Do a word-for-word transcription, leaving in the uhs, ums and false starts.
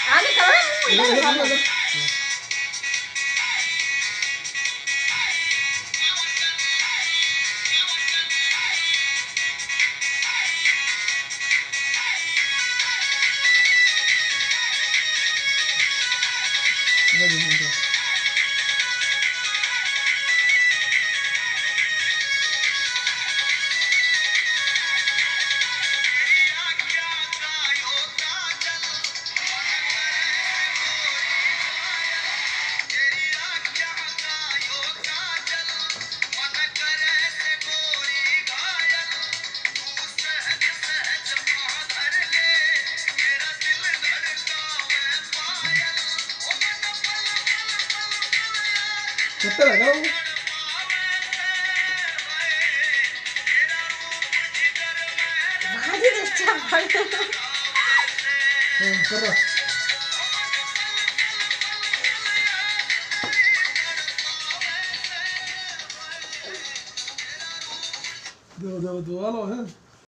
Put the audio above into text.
आने करो ना। कितना लगा वो? बाजी तो अच्छा पड़। हाँ कर रहा। दो दो दो वाला है।